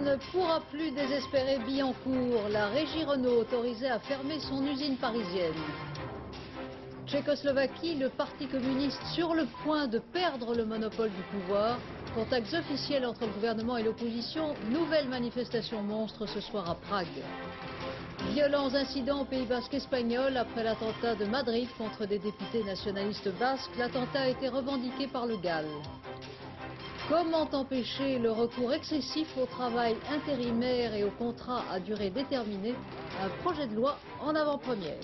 ne pourra plus désespérer Billancourt. La régie Renault autorisée à fermer son usine parisienne. Tchécoslovaquie, le Parti communiste sur le point de perdre le monopole du pouvoir. Contacts officiels entre le gouvernement et l'opposition. Nouvelle manifestation monstre ce soir à Prague. Violents incidents au Pays basque espagnol après l'attentat de Madrid contre des députés nationalistes basques. L'attentat a été revendiqué par le GAL. Comment empêcher le recours excessif au travail intérimaire et aux contrats à durée déterminée? Un projet de loi en avant-première.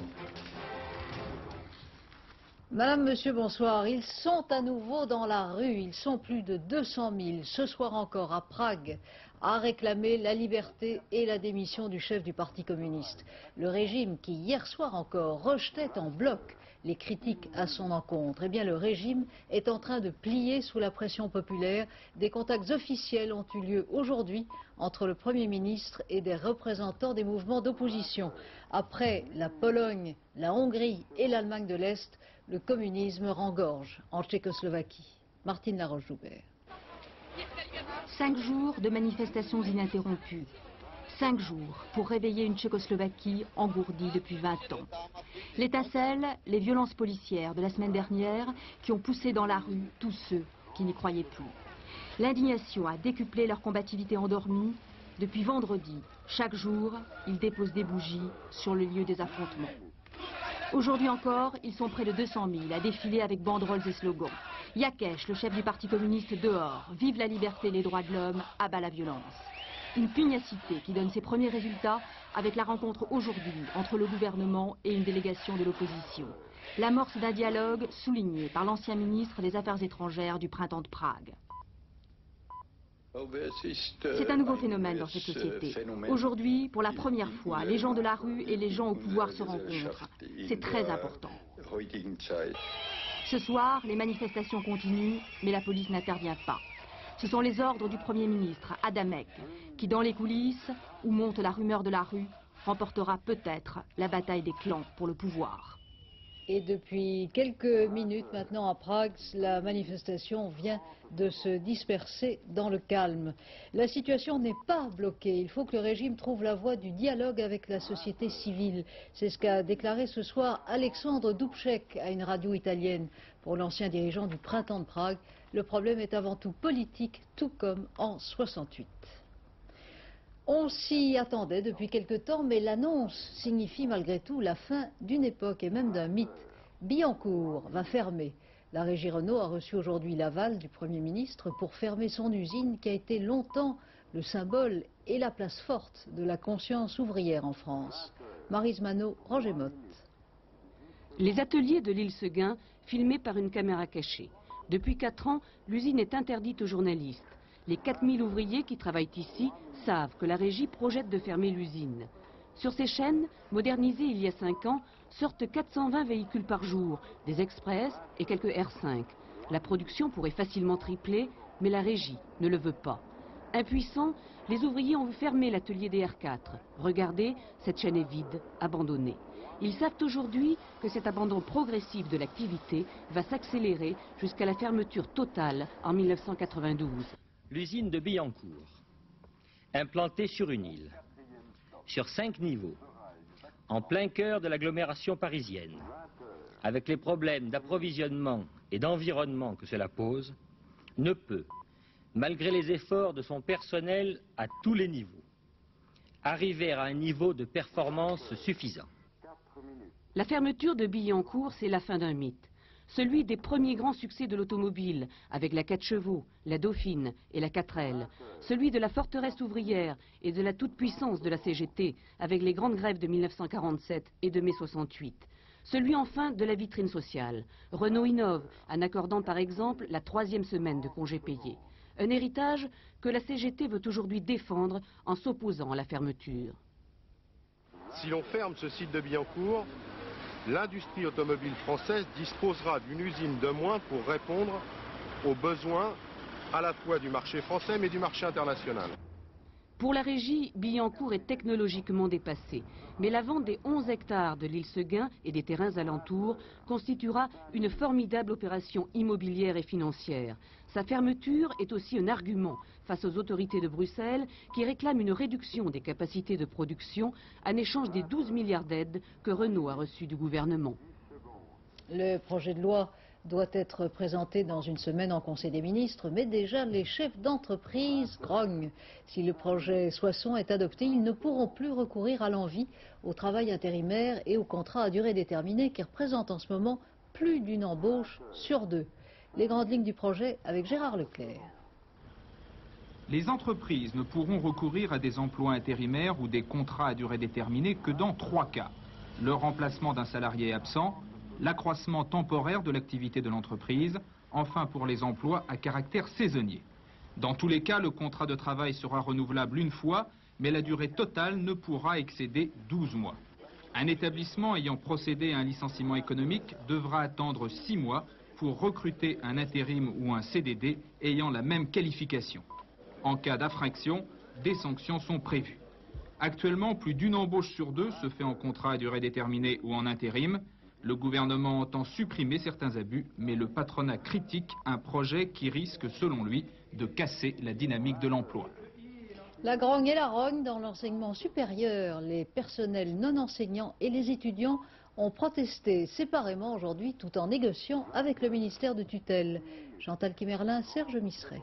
Madame, Monsieur, bonsoir. Ils sont à nouveau dans la rue. Ils sont plus de 200 000 ce soir encore à Prague à réclamer la liberté et la démission du chef du Parti communiste. Le régime qui hier soir encore rejetait en bloc les critiques à son encontre. Eh bien, le régime est en train de plier sous la pression populaire. Des contacts officiels ont eu lieu aujourd'hui entre le Premier ministre et des représentants des mouvements d'opposition. Après la Pologne, la Hongrie et l'Allemagne de l'Est, le communisme rengorge en Tchécoslovaquie. Martine Laroche-Joubert. 5 jours de manifestations ininterrompues. 5 jours pour réveiller une Tchécoslovaquie engourdie depuis 20 ans. L'étincelle, les violences policières de la semaine dernière qui ont poussé dans la rue tous ceux qui n'y croyaient plus. L'indignation a décuplé leur combativité endormie. Depuis vendredi, chaque jour, ils déposent des bougies sur le lieu des affrontements. Aujourd'hui encore, ils sont près de 200 000 à défiler avec banderoles et slogans. Yakesh, le chef du Parti communiste, dehors. Vive la liberté et les droits de l'homme, abat la violence. Une pugnacité qui donne ses premiers résultats avec la rencontre aujourd'hui entre le gouvernement et une délégation de l'opposition. L'amorce d'un dialogue souligné par l'ancien ministre des Affaires étrangères du printemps de Prague. C'est un nouveau phénomène dans cette société. Aujourd'hui, pour la première fois, les gens de la rue et les gens au pouvoir se rencontrent. C'est très important. Ce soir, les manifestations continuent, mais la police n'intervient pas. Ce sont les ordres du Premier ministre, Adamek, qui dans les coulisses, où monte la rumeur de la rue, remportera peut-être la bataille des clans pour le pouvoir. Et depuis quelques minutes maintenant à Prague, la manifestation vient de se disperser dans le calme. La situation n'est pas bloquée. Il faut que le régime trouve la voie du dialogue avec la société civile. C'est ce qu'a déclaré ce soir Alexandre Dubček à une radio italienne. Pour l'ancien dirigeant du printemps de Prague, le problème est avant tout politique, tout comme en 68. On s'y attendait depuis quelque temps, mais l'annonce signifie malgré tout la fin d'une époque et même d'un mythe. Billancourt va fermer. La régie Renault a reçu aujourd'hui l'aval du Premier ministre pour fermer son usine qui a été longtemps le symbole et la place forte de la conscience ouvrière en France. Maryse Manot, Roger Motte. Les ateliers de l'île Seguin, filmés par une caméra cachée. Depuis 4 ans, l'usine est interdite aux journalistes. Les 4000 ouvriers qui travaillent ici savent que la régie projette de fermer l'usine. Sur ces chaînes, modernisées il y a 5 ans, sortent 420 véhicules par jour, des express et quelques R5. La production pourrait facilement tripler, mais la régie ne le veut pas. Impuissants, les ouvriers ont fermé l'atelier des R4. Regardez, cette chaîne est vide, abandonnée. Ils savent aujourd'hui que cet abandon progressif de l'activité va s'accélérer jusqu'à la fermeture totale en 1992. L'usine de Billancourt, implantée sur une île, sur 5 niveaux, en plein cœur de l'agglomération parisienne, avec les problèmes d'approvisionnement et d'environnement que cela pose, ne peut, malgré les efforts de son personnel à tous les niveaux, arriver à un niveau de performance suffisant. La fermeture de Billancourt, c'est la fin d'un mythe. Celui des premiers grands succès de l'automobile, avec la 4 chevaux, la Dauphine et la 4L. Celui de la forteresse ouvrière et de la toute-puissance de la CGT, avec les grandes grèves de 1947 et de mai 68. Celui enfin de la vitrine sociale. Renault innove, en accordant par exemple la 3e semaine de congés payés. Un héritage que la CGT veut aujourd'hui défendre en s'opposant à la fermeture. Si l'on ferme ce site de Billancourt, l'industrie automobile française disposera d'une usine de moins pour répondre aux besoins à la fois du marché français mais du marché international. Pour la régie, Billancourt est technologiquement dépassé. Mais la vente des 11 hectares de l'île Seguin et des terrains alentours constituera une formidable opération immobilière et financière. Sa fermeture est aussi un argument face aux autorités de Bruxelles qui réclament une réduction des capacités de production en échange des 12 milliards d'aides que Renault a reçues du gouvernement. Le projet de loi doit être présenté dans une semaine en Conseil des ministres, mais déjà les chefs d'entreprise grognent. Si le projet Soisson est adopté, ils ne pourront plus recourir à l'envi, au travail intérimaire et au contrat à durée déterminée qui représente en ce moment plus d'une embauche sur 2. Les grandes lignes du projet avec Gérard Leclerc. Les entreprises ne pourront recourir à des emplois intérimaires ou des contrats à durée déterminée que dans 3 cas. Le remplacement d'un salarié absent, l'accroissement temporaire de l'activité de l'entreprise, enfin pour les emplois à caractère saisonnier. Dans tous les cas, le contrat de travail sera renouvelable une fois, mais la durée totale ne pourra excéder 12 mois. Un établissement ayant procédé à un licenciement économique devra attendre 6 mois pour recruter un intérim ou un CDD ayant la même qualification. En cas d'infraction, des sanctions sont prévues. Actuellement, plus d'une embauche sur 2 se fait en contrat à durée déterminée ou en intérim. Le gouvernement entend supprimer certains abus, mais le patronat critique un projet qui risque, selon lui, de casser la dynamique de l'emploi. La grogne et la rogne dans l'enseignement supérieur. Les personnels non enseignants et les étudiants ont protesté séparément aujourd'hui tout en négociant avec le ministère de tutelle. Chantal Kimerlin, Serge Misseret.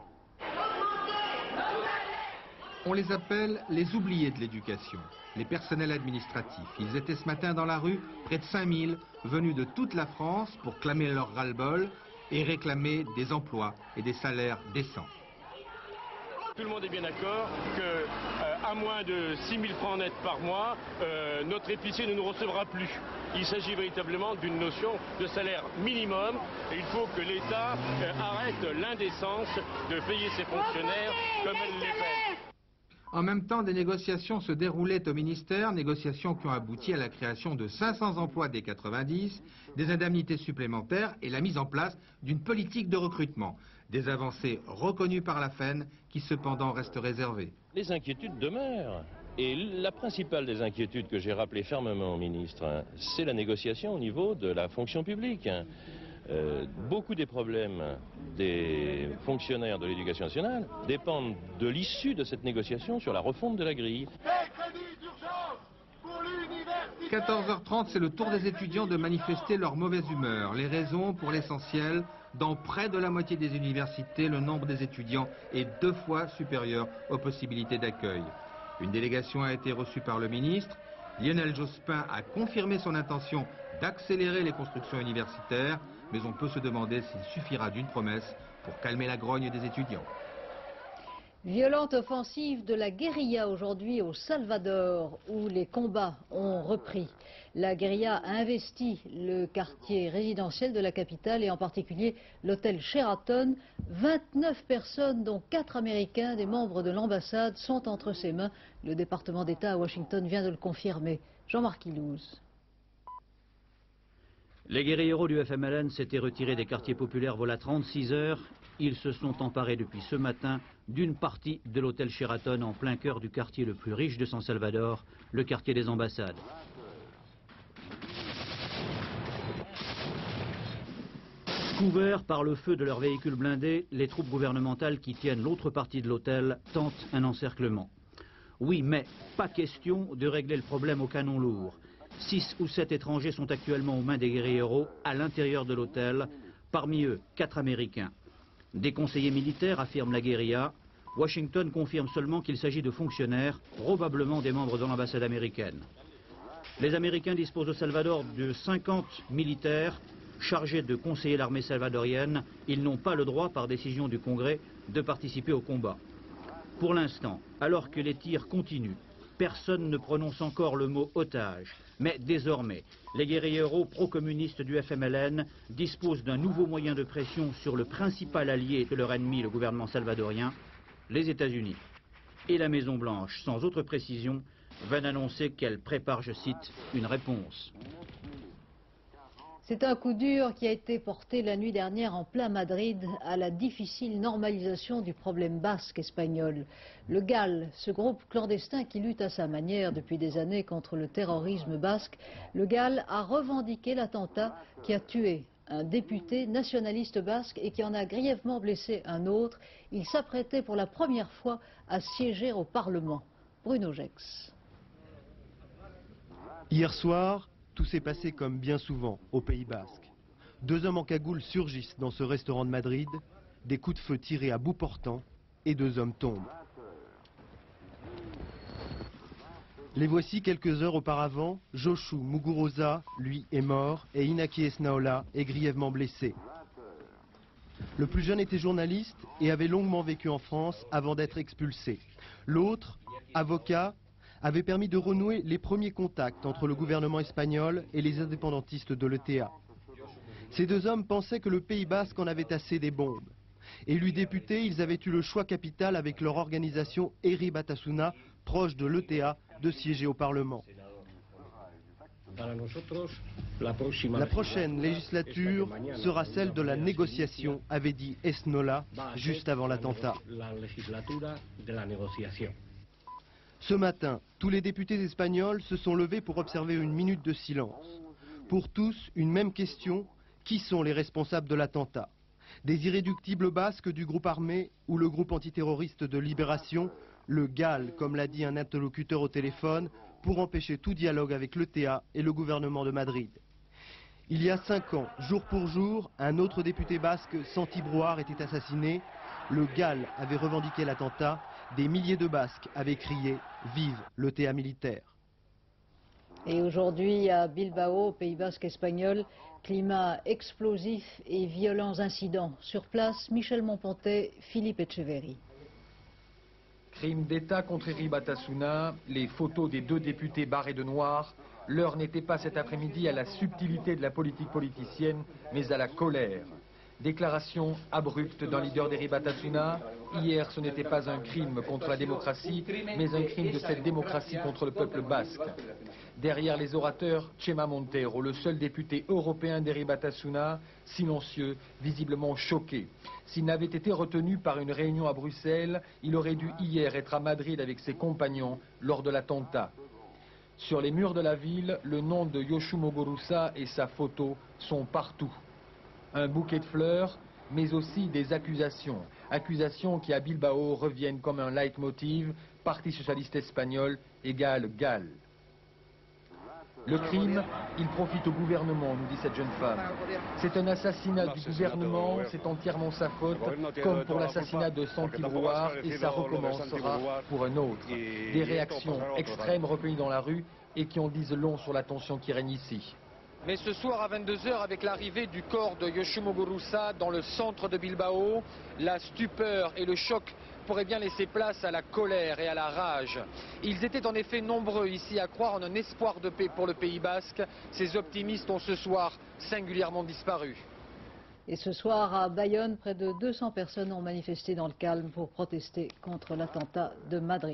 On les appelle les oubliés de l'éducation, les personnels administratifs. Ils étaient ce matin dans la rue, près de 5000, venus de toute la France pour clamer leur ras-le-bol et réclamer des emplois et des salaires décents. Tout le monde est bien d'accord qu'à moins de 6 000 francs nets par mois, notre épicier ne nous recevra plus. Il s'agit véritablement d'une notion de salaire minimum. Et il faut que l'État arrête l'indécence de payer ses fonctionnaires comme elle les fait. En même temps, des négociations se déroulaient au ministère, négociations qui ont abouti à la création de 500 emplois dès 90, des indemnités supplémentaires et la mise en place d'une politique de recrutement. Des avancées reconnues par la FEN qui cependant restent réservées. Les inquiétudes demeurent. Et la principale des inquiétudes que j'ai rappelées fermement au ministre, c'est la négociation au niveau de la fonction publique. Beaucoup des problèmes des fonctionnaires de l'éducation nationale dépendent de l'issue de cette négociation sur la refonte de la grille. 14h30, c'est le tour des étudiants de manifester leur mauvaise humeur. Les raisons, pour l'essentiel, dans près de la moitié des universités, le nombre des étudiants est 2 fois supérieur aux possibilités d'accueil. Une délégation a été reçue par le ministre. Lionel Jospin a confirmé son intention d'accélérer les constructions universitaires, mais on peut se demander s'il suffira d'une promesse pour calmer la grogne des étudiants. Violente offensive de la guérilla aujourd'hui au Salvador, où les combats ont repris. La guérilla a investi le quartier résidentiel de la capitale et en particulier l'hôtel Sheraton. 29 personnes, dont 4 Américains, des membres de l'ambassade, sont entre ses mains. Le département d'État à Washington vient de le confirmer. Jean-Marc Ilouz. Les guérilleros du FMLN s'étaient retirés des quartiers populaires voilà 36 heures. Ils se sont emparés depuis ce matin d'une partie de l'hôtel Sheraton en plein cœur du quartier le plus riche de San Salvador, le quartier des ambassades. Couverts par le feu de leurs véhicules blindés, les troupes gouvernementales qui tiennent l'autre partie de l'hôtel tentent un encerclement. Oui, mais pas question de régler le problème au canon lourd. 6 ou 7 étrangers sont actuellement aux mains des guérilleros à l'intérieur de l'hôtel, parmi eux 4 Américains. Des conseillers militaires affirment la guérilla. Washington confirme seulement qu'il s'agit de fonctionnaires, probablement des membres de l'ambassade américaine. Les Américains disposent au Salvador de 50 militaires chargés de conseiller l'armée salvadorienne. Ils n'ont pas le droit, par décision du Congrès, de participer au combat. Pour l'instant, alors que les tirs continuent, personne ne prononce encore le mot otage. Mais désormais, les guérilleros pro-communistes du FMLN disposent d'un nouveau moyen de pression sur le principal allié de leur ennemi, le gouvernement salvadorien, les États-Unis. Et la Maison-Blanche, sans autre précision, vient d'annoncer qu'elle prépare, je cite, une réponse. C'est un coup dur qui a été porté la nuit dernière en plein Madrid à la difficile normalisation du problème basque espagnol. Le GAL, ce groupe clandestin qui lutte à sa manière depuis des années contre le terrorisme basque, le GAL a revendiqué l'attentat qui a tué un député nationaliste basque et qui en a grièvement blessé un autre. Il s'apprêtait pour la première fois à siéger au Parlement. Bruno Gex. Hier soir, tout s'est passé comme bien souvent au Pays Basque. 2 hommes en cagoule surgissent dans ce restaurant de Madrid, des coups de feu tirés à bout portant et 2 hommes tombent. Les voici quelques heures auparavant, Josu Muguruza, lui, est mort et Inaki Esnaola est grièvement blessé. Le plus jeune était journaliste et avait longuement vécu en France avant d'être expulsé. L'autre, avocat, avait permis de renouer les premiers contacts entre le gouvernement espagnol et les indépendantistes de l'ETA. Ces 2 hommes pensaient que le Pays Basque en avait assez des bombes. Élus députés, ils avaient eu le choix capital avec leur organisation Herri Batasuna, proche de l'ETA, de siéger au Parlement. La prochaine législature sera celle de la négociation, avait dit Esnaola juste avant l'attentat. Ce matin, tous les députés espagnols se sont levés pour observer une minute de silence. Pour tous, une même question, qui sont les responsables de l'attentat? Des irréductibles basques du groupe armé ou le groupe antiterroriste de libération, le GAL, comme l'a dit un interlocuteur au téléphone, pour empêcher tout dialogue avec l'ETA et le gouvernement de Madrid. Il y a 5 ans, jour pour jour, un autre député basque, Santi Brouard, était assassiné. Le GAL avait revendiqué l'attentat. Des milliers de Basques avaient crié « Vive l'ETA militaire ». Et aujourd'hui, à Bilbao, au Pays Basque espagnol, climat explosif et violents incidents. Sur place, Michel Monpontet, Philippe Etcheverry. Crime d'État contre Herri Batasuna, les photos des 2 députés barrés de noir. L'heure n'était pas cet après-midi à la subtilité de la politique politicienne, mais à la colère. Déclaration abrupte d'un leader d'Herri Batasuna. Hier, ce n'était pas un crime contre la démocratie, mais un crime de cette démocratie contre le peuple basque. Derrière les orateurs, Txema Montero, le seul député européen d'Herri Batasuna, silencieux, visiblement choqué. S'il n'avait été retenu par une réunion à Bruxelles, il aurait dû hier être à Madrid avec ses compagnons lors de l'attentat. Sur les murs de la ville, le nom de Josu Muguruza et sa photo sont partout. Un bouquet de fleurs, mais aussi des accusations. Accusations qui à Bilbao reviennent comme un leitmotiv, Parti socialiste espagnol égale GAL. Le crime, il profite au gouvernement, nous dit cette jeune femme. C'est un assassinat du gouvernement, c'est entièrement sa faute, comme pour l'assassinat de Santi Brouard, et ça recommencera pour un autre. Des réactions extrêmes recueillies dans la rue et qui en disent long sur la tension qui règne ici. Mais ce soir à 22 h, avec l'arrivée du corps de Josu Muguruza dans le centre de Bilbao, la stupeur et le choc pourraient bien laisser place à la colère et à la rage. Ils étaient en effet nombreux ici à croire en un espoir de paix pour le Pays Basque. Ces optimistes ont ce soir singulièrement disparu. Et ce soir à Bayonne, près de 200 personnes ont manifesté dans le calme pour protester contre l'attentat de Madrid.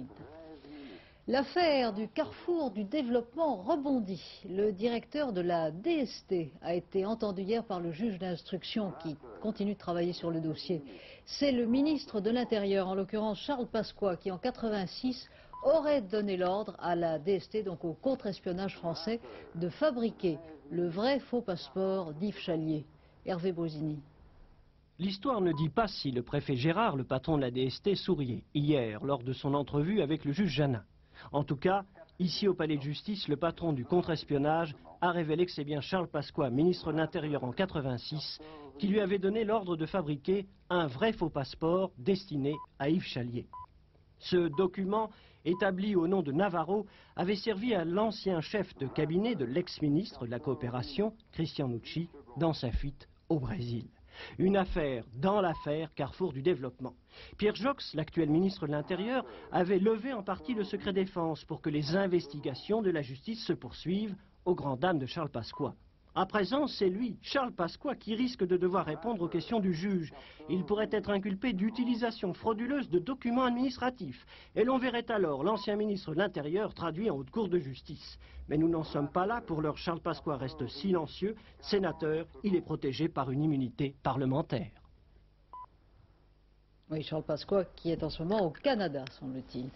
L'affaire du carrefour du développement rebondit. Le directeur de la DST a été entendu hier par le juge d'instruction qui continue de travailler sur le dossier. C'est le ministre de l'Intérieur, en l'occurrence Charles Pasqua, qui en 86 aurait donné l'ordre à la DST, donc au contre-espionnage français, de fabriquer le vrai faux passeport d'Yves Chalier. Hervé Bosini. L'histoire ne dit pas si le préfet Gérard, le patron de la DST, souriait hier lors de son entrevue avec le juge Janin. En tout cas, ici au Palais de Justice, le patron du contre-espionnage a révélé que c'est bien Charles Pasqua, ministre de l'Intérieur en 86, qui lui avait donné l'ordre de fabriquer un vrai faux passeport destiné à Yves Chalier. Ce document, établi au nom de Navarro, avait servi à l'ancien chef de cabinet de l'ex-ministre de la Coopération, Christian Nucci, dans sa fuite au Brésil. Une affaire dans l'affaire Carrefour du Développement. Pierre Joxe, l'actuel ministre de l'Intérieur, avait levé en partie le secret défense pour que les investigations de la justice se poursuivent aux grandes dames de Charles Pasqua. À présent, c'est lui, Charles Pasqua, qui risque de devoir répondre aux questions du juge. Il pourrait être inculpé d'utilisation frauduleuse de documents administratifs. Et l'on verrait alors l'ancien ministre de l'Intérieur traduit en haute cour de justice. Mais nous n'en sommes pas là. Pour l'heure, Charles Pasqua reste silencieux. Sénateur, il est protégé par une immunité parlementaire. Oui, Charles Pasqua qui est en ce moment au Canada, semble-t-il.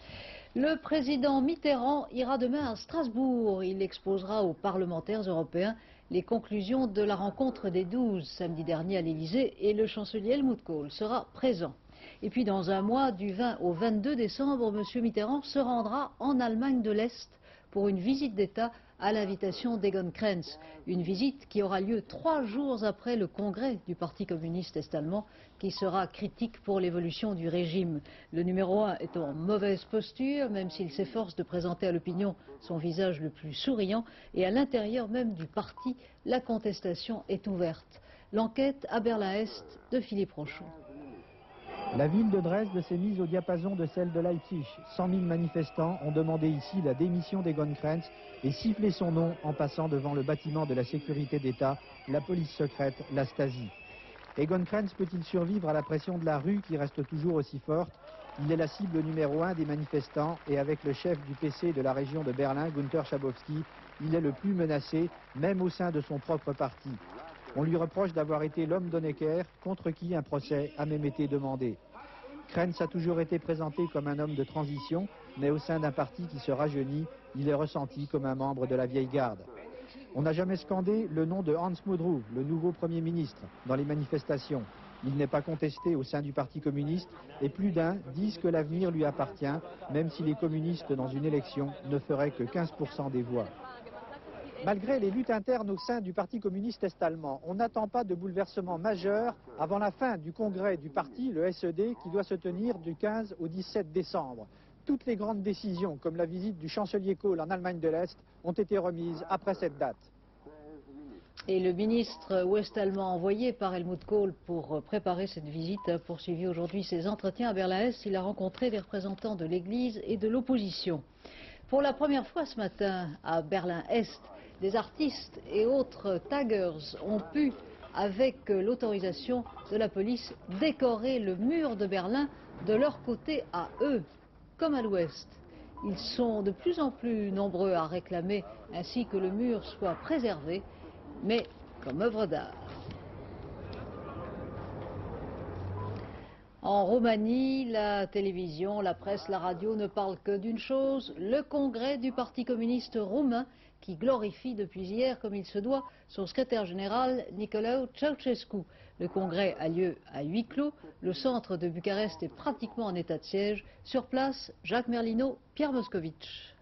Le président Mitterrand ira demain à Strasbourg. Il exposera aux parlementaires européens les conclusions de la rencontre des 12 samedi dernier à l'Élysée et le chancelier Helmut Kohl sera présent. Et puis dans un mois, du 20 au 22 décembre, M. Mitterrand se rendra en Allemagne de l'Est pour une visite d'État à l'invitation d'Egon Krenz. Une visite qui aura lieu 3 jours après le congrès du Parti communiste est-allemand qui sera critique pour l'évolution du régime. Le numéro 1 est en mauvaise posture, même s'il s'efforce de présenter à l'opinion son visage le plus souriant. Et à l'intérieur même du parti, la contestation est ouverte. L'enquête à Berlin-Est de Philippe Rochon. La ville de Dresde s'est mise au diapason de celle de Leipzig. 100 000 manifestants ont demandé ici la démission d'Egon Krenz et sifflé son nom en passant devant le bâtiment de la sécurité d'État, la police secrète, la Stasi. Egon Krenz peut-il survivre à la pression de la rue qui reste toujours aussi forte? Il est la cible numéro 1 des manifestants et avec le chef du PC de la région de Berlin, Günther Schabowski, il est le plus menacé, même au sein de son propre parti. On lui reproche d'avoir été l'homme d'Honecker, contre qui un procès a même été demandé. Krenz a toujours été présenté comme un homme de transition, mais au sein d'un parti qui se rajeunit, il est ressenti comme un membre de la vieille garde. On n'a jamais scandé le nom de Hans Modrow, le nouveau Premier ministre, dans les manifestations. Il n'est pas contesté au sein du Parti communiste et plus d'un disent que l'avenir lui appartient, même si les communistes dans une élection ne feraient que 15% des voix. Malgré les luttes internes au sein du Parti communiste est-allemand, on n'attend pas de bouleversement majeur avant la fin du congrès du parti, le SED, qui doit se tenir du 15 au 17 décembre. Toutes les grandes décisions, comme la visite du chancelier Kohl en Allemagne de l'Est, ont été remises après cette date. Et le ministre ouest-allemand envoyé par Helmut Kohl pour préparer cette visite a poursuivi aujourd'hui ses entretiens à Berlin-Est. Il a rencontré des représentants de l'Église et de l'opposition. Pour la première fois ce matin à Berlin-Est, des artistes et autres taggers ont pu, avec l'autorisation de la police, décorer le mur de Berlin de leur côté à eux, comme à l'ouest. Ils sont de plus en plus nombreux à réclamer ainsi que le mur soit préservé, mais comme œuvre d'art. En Roumanie, la télévision, la presse, la radio ne parlent que d'une chose, le congrès du Parti communiste roumain qui glorifie depuis hier, comme il se doit, son secrétaire général Nicolae Ceausescu. Le congrès a lieu à huis clos. Le centre de Bucarest est pratiquement en état de siège. Sur place, Jacques Merlino, Pierre Moscovici.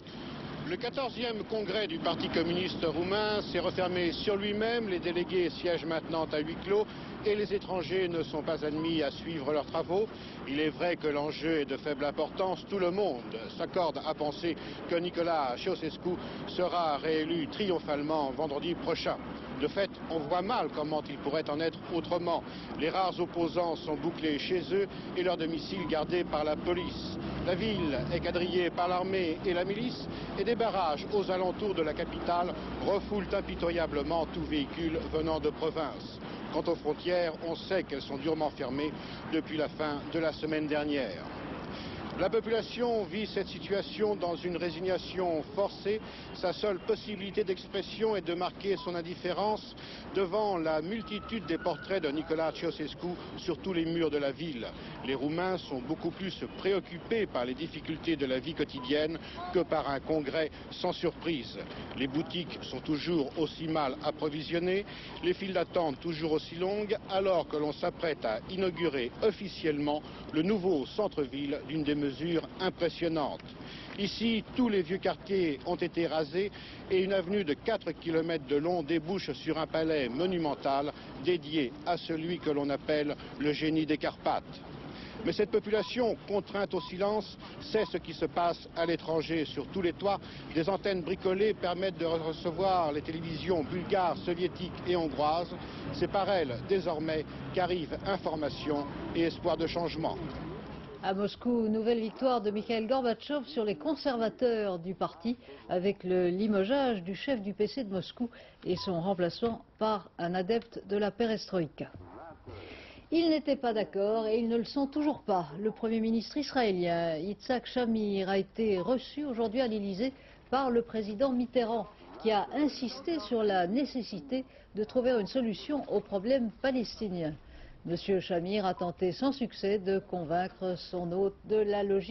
Le 14e congrès du Parti communiste roumain s'est refermé sur lui-même. Les délégués siègent maintenant à huis clos et les étrangers ne sont pas admis à suivre leurs travaux. Il est vrai que l'enjeu est de faible importance. Tout le monde s'accorde à penser que Nicolae Ceausescu sera réélu triomphalement vendredi prochain. De fait, on voit mal comment il pourrait en être autrement. Les rares opposants sont bouclés chez eux et leur domicile gardé par la police. La ville est quadrillée par l'armée et la milice et des barrages aux alentours de la capitale refoulent impitoyablement tout véhicule venant de province. Quant aux frontières, on sait qu'elles sont durement fermées depuis la fin de la semaine dernière. La population vit cette situation dans une résignation forcée. Sa seule possibilité d'expression est de marquer son indifférence devant la multitude des portraits de Nicolae Ceausescu sur tous les murs de la ville. Les Roumains sont beaucoup plus préoccupés par les difficultés de la vie quotidienne que par un congrès sans surprise. Les boutiques sont toujours aussi mal approvisionnées, les files d'attente toujours aussi longues, alors que l'on s'apprête à inaugurer officiellement le nouveau centre-ville d'une des mesures impressionnantes. Ici, tous les vieux quartiers ont été rasés et une avenue de 4 km de long débouche sur un palais monumental dédié à celui que l'on appelle le génie des Carpates. Mais cette population, contrainte au silence, sait ce qui se passe à l'étranger. Sur tous les toits, des antennes bricolées permettent de recevoir les télévisions bulgares, soviétiques et hongroises. C'est par elles, désormais, qu'arrivent information et espoir de changement. À Moscou, nouvelle victoire de Mikhail Gorbatchev sur les conservateurs du parti avec le limogeage du chef du PC de Moscou et son remplacement par un adepte de la perestroïka. Ils n'étaient pas d'accord et ils ne le sont toujours pas. Le Premier ministre israélien Yitzhak Shamir a été reçu aujourd'hui à l'Élysée par le président Mitterrand qui a insisté sur la nécessité de trouver une solution au problème palestinien. Monsieur Shamir a tenté sans succès de convaincre son hôte de la logique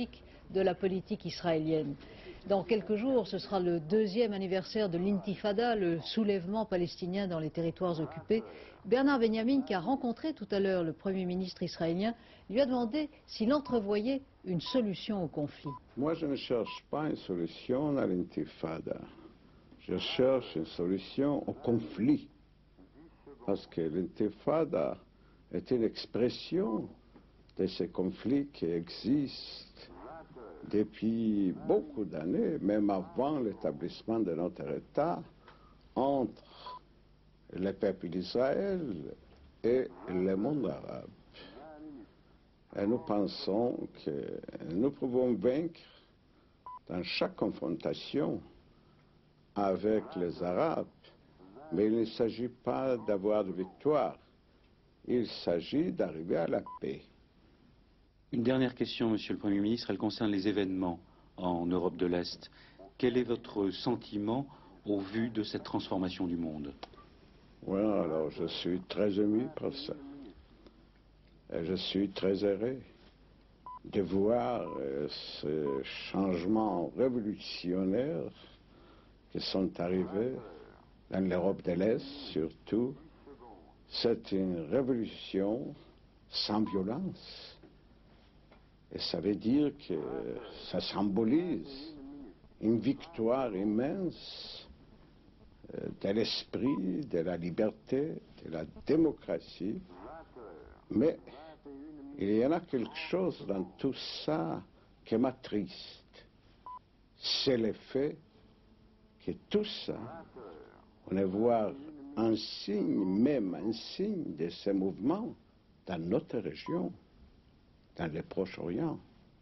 de la politique israélienne. Dans quelques jours, ce sera le 2e anniversaire de l'intifada, le soulèvement palestinien dans les territoires occupés. Bernard Benjamin, qui a rencontré tout à l'heure le Premier ministre israélien, lui a demandé s'il entrevoyait une solution au conflit. Moi, je ne cherche pas une solution à l'intifada. Je cherche une solution au conflit. Parce que l'intifada est une expression de ces conflits qui existent depuis beaucoup d'années, même avant l'établissement de notre État, entre le peuple d'Israël et le monde arabe. Et nous pensons que nous pouvons vaincre dans chaque confrontation avec les Arabes, mais il ne s'agit pas d'avoir de victoire, il s'agit d'arriver à la paix. Une dernière question, Monsieur le Premier ministre, elle concerne les événements en Europe de l'Est. Quel est votre sentiment au vu de cette transformation du monde? Voilà, alors je suis très ému par ça. Et je suis très heureux de voir ces changements révolutionnaires qui sont arrivés dans l'Europe de l'Est surtout. C'est une révolution sans violence. Et ça veut dire que ça symbolise une victoire immense de l'esprit, de la liberté, de la démocratie. Mais il y en a quelque chose dans tout ça qui m'attriste. C'est le fait que tout ça, on va voir un signe, même un signe de ce mouvement dans notre région, dans le Proche-Orient.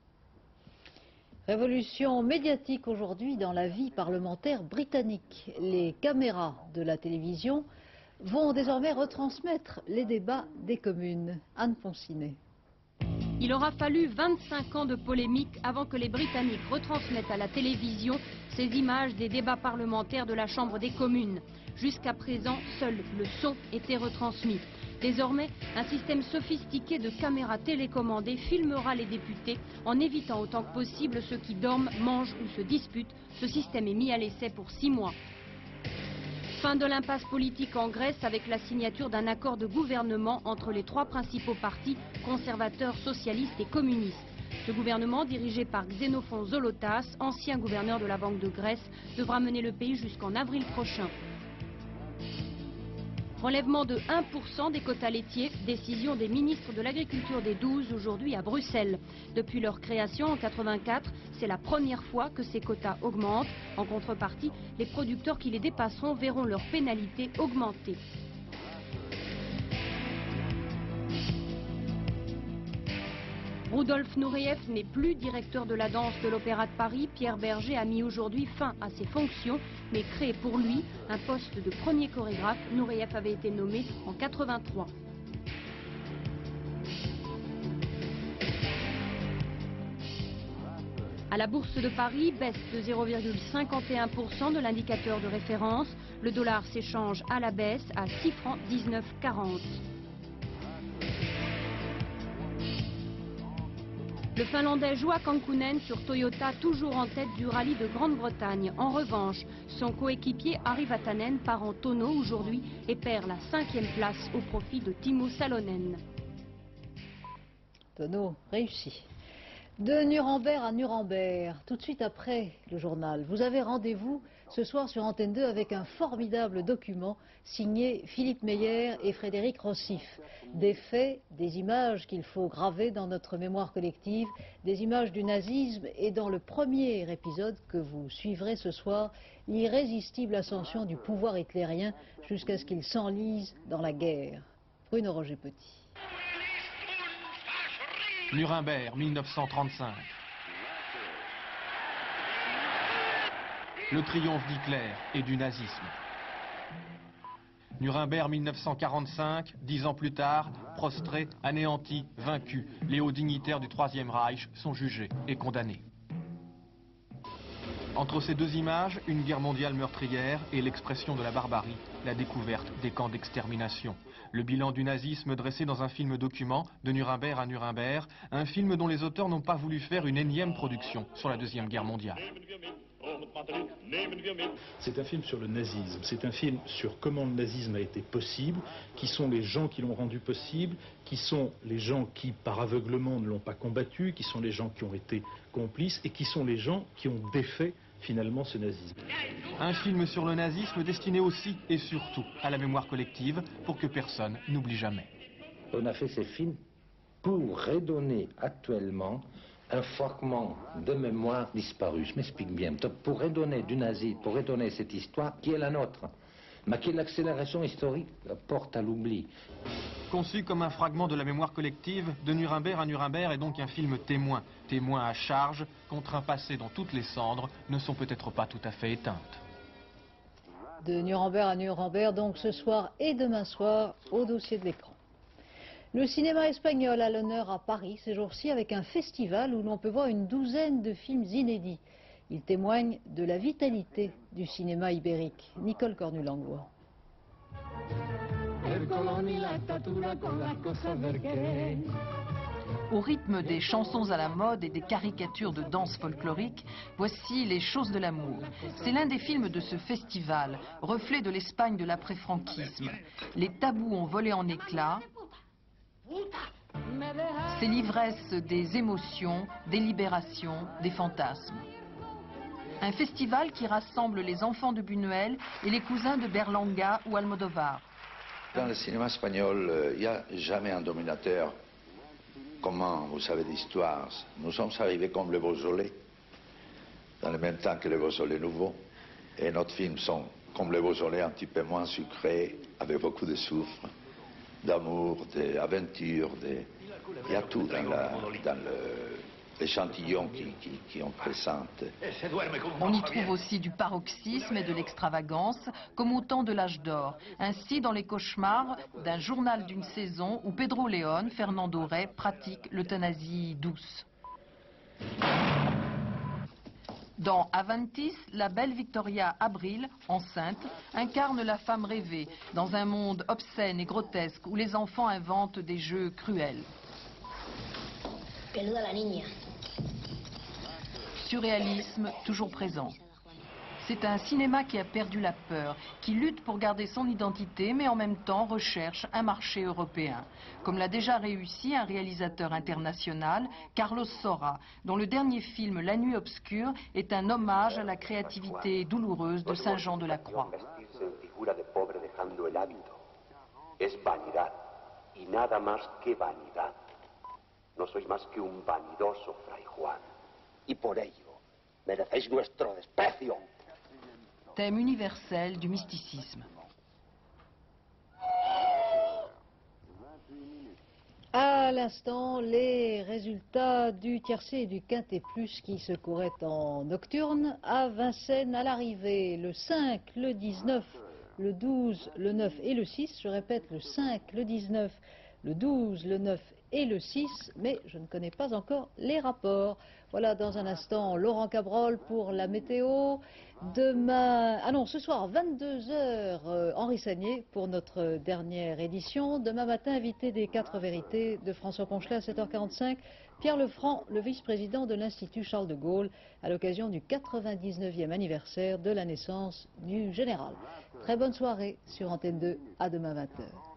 Révolution médiatique aujourd'hui dans la vie parlementaire britannique. Les caméras de la télévision vont désormais retransmettre les débats des communes. Anne Poncinet. Il aura fallu 25 ans de polémique avant que les Britanniques retransmettent à la télévision ces images des débats parlementaires de la Chambre des communes. Jusqu'à présent, seul le son était retransmis. Désormais, un système sophistiqué de caméras télécommandées filmera les députés en évitant autant que possible ceux qui dorment, mangent ou se disputent. Ce système est mis à l'essai pour 6 mois. Fin de l'impasse politique en Grèce avec la signature d'un accord de gouvernement entre les 3 principaux partis, conservateurs, socialistes et communistes. Ce gouvernement, dirigé par Xénophon Zolotas, ancien gouverneur de la Banque de Grèce, devra mener le pays jusqu'en avril prochain. Relèvement de 1% des quotas laitiers, décision des ministres de l'Agriculture des 12 aujourd'hui à Bruxelles. Depuis leur création en 1984, c'est la première fois que ces quotas augmentent. En contrepartie, les producteurs qui les dépasseront verront leur pénalité augmenter. Rudolf Nureyev n'est plus directeur de la danse de l'Opéra de Paris. Pierre Berger a mis aujourd'hui fin à ses fonctions, mais créé pour lui un poste de premier chorégraphe. Nureyev avait été nommé en 1983. À la Bourse de Paris, baisse de 0,51% de l'indicateur de référence. Le dollar s'échange à la baisse à 6 francs 19,40. Le Finlandais Joa Kankkunen sur Toyota, toujours en tête du rallye de Grande-Bretagne. En revanche, son coéquipier Ari Vatanen part en tonneau aujourd'hui et perd la 5e place au profit de Timo Salonen. Tonneau réussi. De Nuremberg à Nuremberg, tout de suite après le journal, vous avez rendez-vous ce soir sur Antenne 2 avec un formidable document signé Philippe Meyer et Frédéric Rossif. Des faits, des images qu'il faut graver dans notre mémoire collective, des images du nazisme et dans le premier épisode que vous suivrez ce soir, l'irrésistible ascension du pouvoir hitlérien jusqu'à ce qu'il s'enlise dans la guerre. Bruno Roger-Petit. Nuremberg, 1935. Le triomphe d'Hitler et du nazisme. Nuremberg, 1945, 10 ans plus tard, prostrés, anéantis, vaincus, les hauts dignitaires du Troisième Reich sont jugés et condamnés. Entre ces deux images, une guerre mondiale meurtrière et l'expression de la barbarie, la découverte des camps d'extermination. Le bilan du nazisme dressé dans un film document, De Nuremberg à Nuremberg, un film dont les auteurs n'ont pas voulu faire une énième production sur la Deuxième Guerre mondiale. C'est un film sur le nazisme, c'est un film sur comment le nazisme a été possible, qui sont les gens qui l'ont rendu possible, qui sont les gens qui par aveuglement ne l'ont pas combattu, qui sont les gens qui ont été complices et qui sont les gens qui ont défait finalement ce nazisme. Un film sur le nazisme destiné aussi et surtout à la mémoire collective pour que personne n'oublie jamais. On a fait ces films pour redonner actuellement un fragment de mémoire disparu. Je m'explique bien. Pour redonner du nazi, pour redonner cette histoire qui est la nôtre, mais qui l'accélération historique porte à l'oubli. Conçu comme un fragment de la mémoire collective, De Nuremberg à Nuremberg est donc un film témoin. Témoin à charge contre un passé dont toutes les cendres ne sont peut-être pas tout à fait éteintes. De Nuremberg à Nuremberg, donc ce soir et demain soir, au dossier de l'écran. Le cinéma espagnol a l'honneur à Paris ces jours-ci avec un festival où l'on peut voir une douzaine de films inédits. Il témoigne de la vitalité du cinéma ibérique. Nicole Cornu-Langlois. Au rythme des chansons à la mode et des caricatures de danse folklorique, voici Les choses de l'amour. C'est l'un des films de ce festival, reflet de l'Espagne de l'après-franquisme. Les tabous ont volé en éclats. C'est l'ivresse des émotions, des libérations, des fantasmes. Un festival qui rassemble les enfants de Buñuel et les cousins de Berlanga ou Almodovar. Dans le cinéma espagnol, il n'y a jamais un dominateur commun, vous savez, d'histoire. Nous sommes arrivés comme le Beaujolais, dans le même temps que le Beaujolais nouveau. Et nos films sont comme le Beaujolais, un petit peu moins sucrés, avec beaucoup de soufre, d'amour, d'aventure, il y a tout dans l'échantillon qui on présente. On y trouve aussi du paroxysme et de l'extravagance, comme au temps de l'âge d'or. Ainsi, dans les cauchemars d'un journal d'une saison où Pedro León, Fernando Rey, pratique l'euthanasie douce. Dans Avantis, la belle Victoria Abril, enceinte, incarne la femme rêvée, dans un monde obscène et grotesque où les enfants inventent des jeux cruels. Peluda la niña. Surréalisme toujours présent. C'est un cinéma qui a perdu la peur, qui lutte pour garder son identité, mais en même temps recherche un marché européen. Comme l'a déjà réussi un réalisateur international, Carlos Saura, dont le dernier film La Nuit obscure est un hommage à la créativité douloureuse de Saint Jean de la Croix. Es vanidad, y nada más que vanidad. No sois más que un vanidoso fray Juan, y por ello merecéis nuestro desprecio. Thème universel du mysticisme. À l'instant, les résultats du tiercé et du quintet plus qui se couraient en nocturne à Vincennes à l'arrivée. Le 5, le 19, le 12, le 9 et le 6. Je répète, le 5, le 19, le 12, le 9 et le 6, mais je ne connais pas encore les rapports. Voilà, dans un instant, Laurent Cabrol pour la météo. Demain, ce soir, 22h, Henri Sagnier pour notre dernière édition. Demain matin, invité des 4 vérités de François Ponchelet à 7h45. Pierre Lefranc, le vice-président de l'Institut Charles de Gaulle, à l'occasion du 99e anniversaire de la naissance du général. Très bonne soirée sur Antenne 2, à demain 20h.